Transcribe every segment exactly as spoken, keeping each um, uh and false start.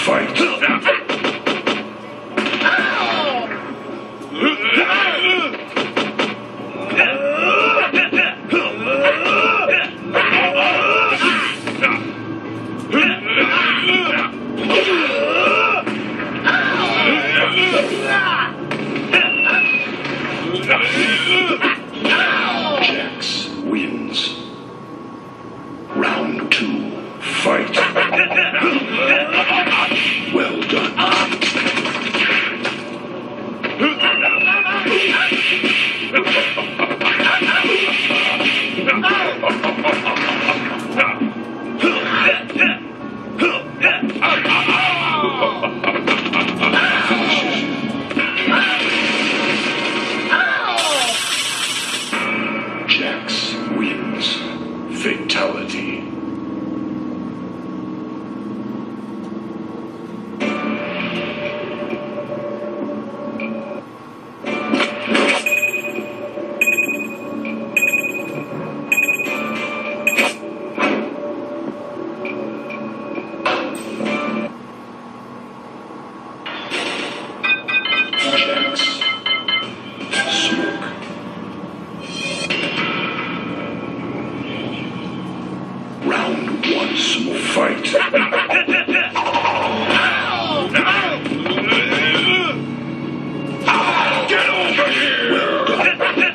fight. Jax wins. Round two, fight. Well done. Jax wins. Fatality. Jax. Smoke. Round one, smoke fight. Get over here! Well done.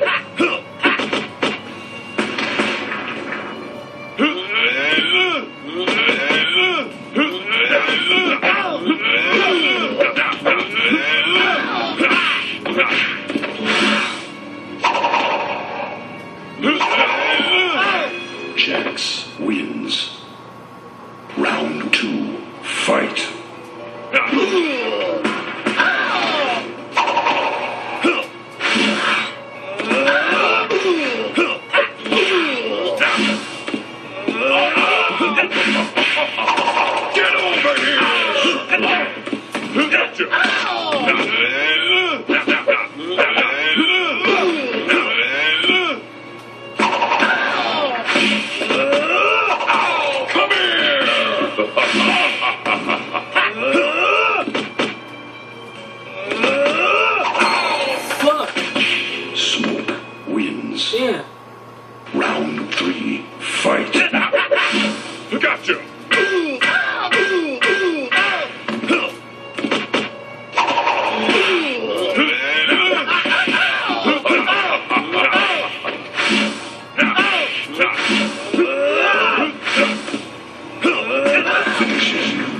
Jax wins. Round two, fight. Get over here! Gotcha! Come here! Fuck. Smoke wins. Yeah. Round three, fight. Gotcha! Finishes you.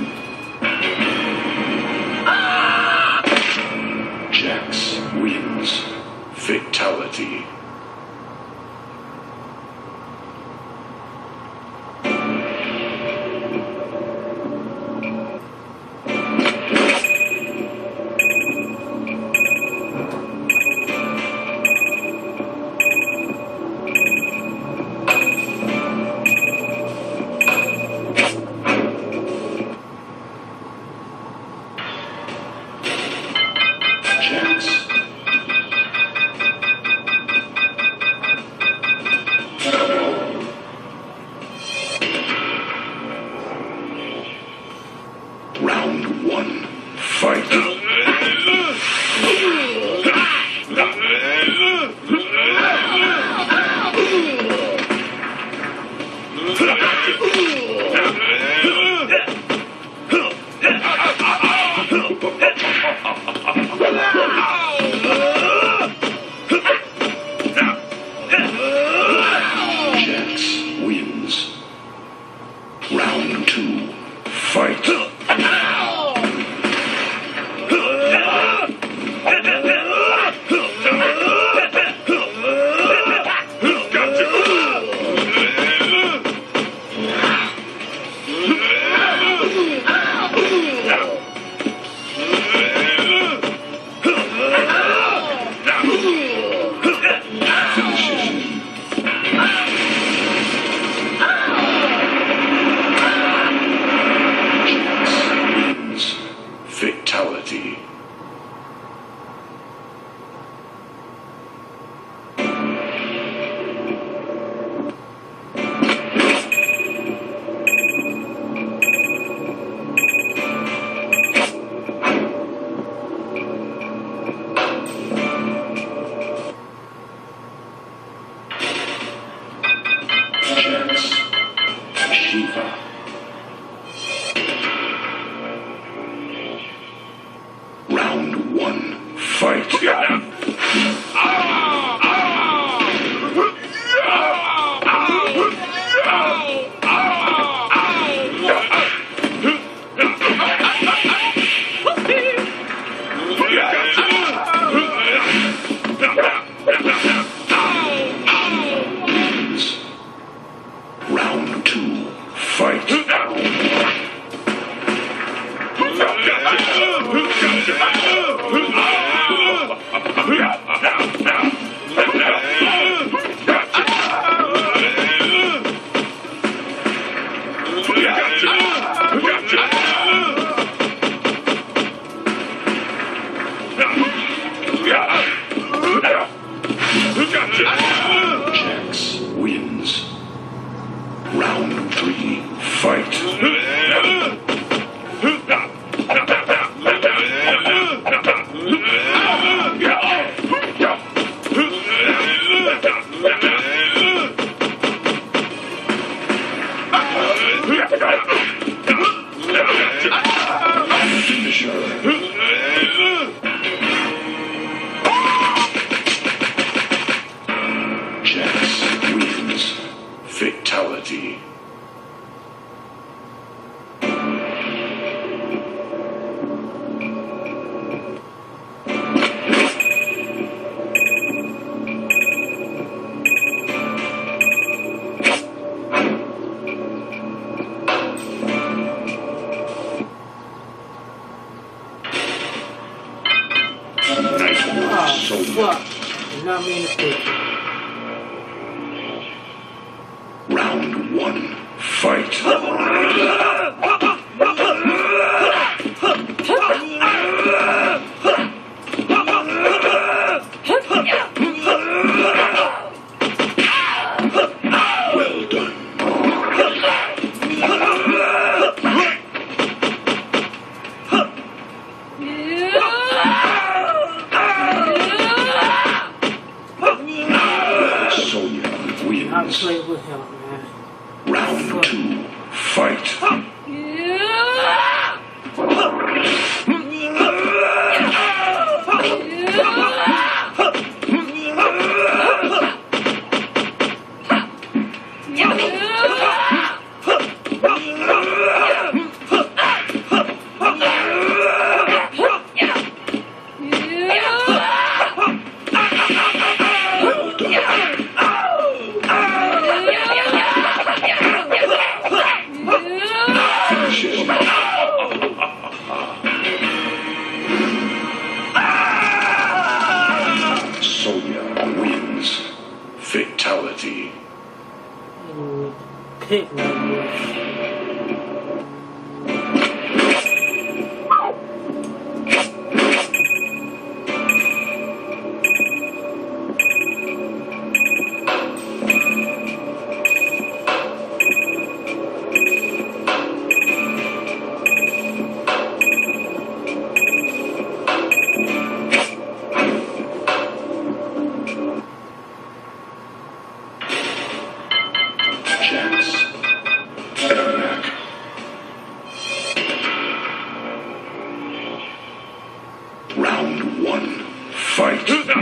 Jax wins. Fatality. Jax. Round one, fight. Jax wins. Round two, fight. fight. Round two, fight. Jax wins. Round three, fight. Finisher. Jax wins. Fatality. Nice work, Oh, Sonya. fuck. Did not mean to take it. Round one, fight. Well done. Sonya I wins. played with him, man. Round two, fight. Well done. Finish him. Sonya wins. Fatality. You pick my boy. Jax. Attack. Round one, fight.